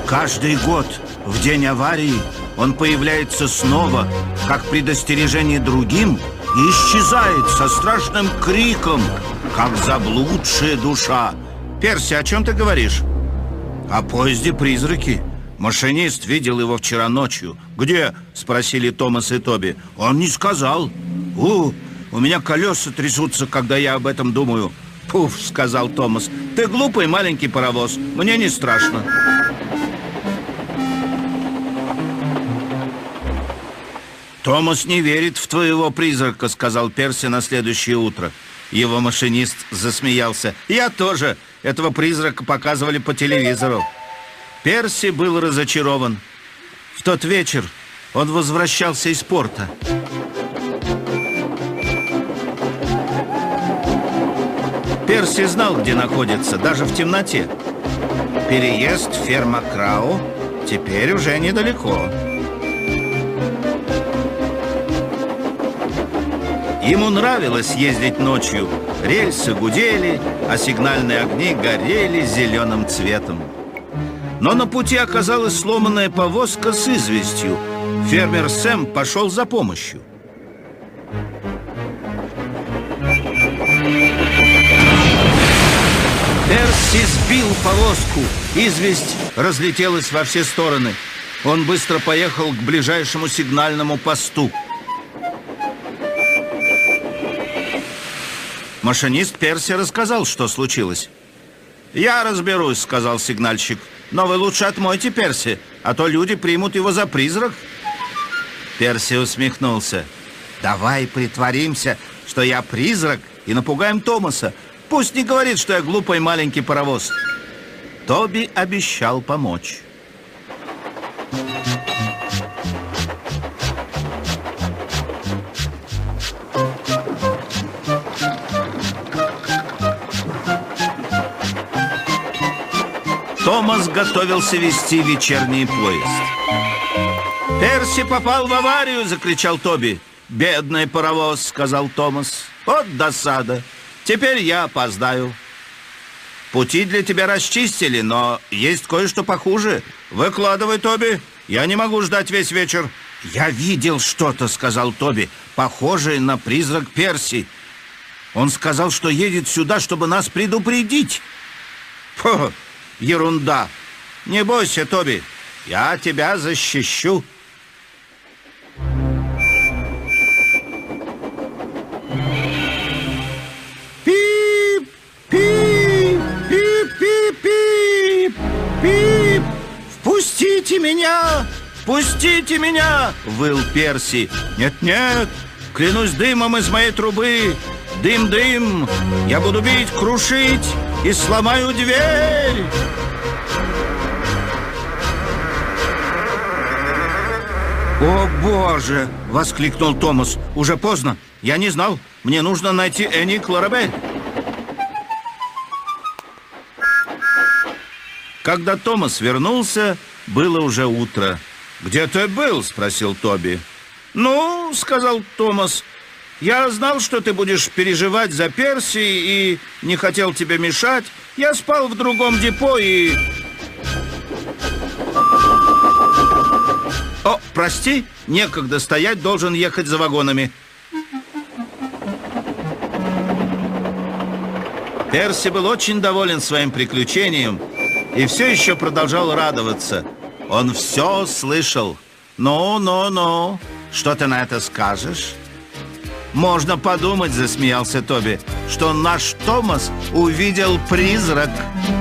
Каждый год в день аварии он появляется снова, как предостережение другим, и исчезает со страшным криком, как заблудшая душа. Перси, о чем ты говоришь? О поезде «Призраки». Машинист видел его вчера ночью. «Где?» – спросили Томас и Тоби. Он не сказал. У меня колеса трясутся, когда я об этом думаю. «Пуф», – сказал Томас. «Ты глупый маленький паровоз. Мне не страшно». «Томас не верит в твоего призрака», — сказал Перси на следующее утро. Его машинист засмеялся. «Я тоже. Этого призрака показывали по телевизору». Перси был разочарован. В тот вечер он возвращался из порта. Перси знал, где находится, даже в темноте. Переезд ферма Крау теперь уже недалеко. Ему нравилось ездить ночью. Рельсы гудели, а сигнальные огни горели зеленым цветом. Но на пути оказалась сломанная повозка с известью. Фермер Сэм пошел за помощью. Перси сбил повозку. Известь разлетелась во все стороны. Он быстро поехал к ближайшему сигнальному посту. Машинист Перси рассказал, что случилось. «Я разберусь», — сказал сигнальщик. «Но вы лучше отмойте Перси, а то люди примут его за призрак». Перси усмехнулся. «Давай притворимся, что я призрак, и напугаем Томаса. Пусть не говорит, что я глупый маленький паровоз». Тоби обещал помочь. Томас готовился вести вечерний поезд. «Перси попал в аварию!» — закричал Тоби. «Бедный паровоз!» — сказал Томас. «Вот досада! Теперь я опоздаю. Пути для тебя расчистили, но есть кое-что похуже. Выкладывай, Тоби! Я не могу ждать весь вечер!» «Я видел что-то!» — сказал Тоби, похожее на призрак Перси. «Он сказал, что едет сюда, чтобы нас предупредить!» «Фу! Ерунда! Не бойся, Тоби, я тебя защищу!» Пип! Пип! Пип! Пип! Пип! Пип! «Впустите меня! Впустите меня!» — выл Перси. «Нет-нет! Клянусь дымом из моей трубы! Дым-дым! Я буду бить, крушить и сломаю дверь!» «О, Боже!» — воскликнул Томас. «Уже поздно. Я не знал. Мне нужно найти Энни Кларабель». Когда Томас вернулся, было уже утро. «Где ты был?» — спросил Тоби. «Ну, — сказал Томас, — я знал, что ты будешь переживать за Перси и не хотел тебе мешать. Я спал в другом депо и...» «О, прости, некогда стоять, должен ехать за вагонами». Перси был очень доволен своим приключением и все еще продолжал радоваться. Он все слышал. «Ну, что ты на это скажешь?» «Можно подумать, — засмеялся Тоби, — что наш Томас увидел призрак».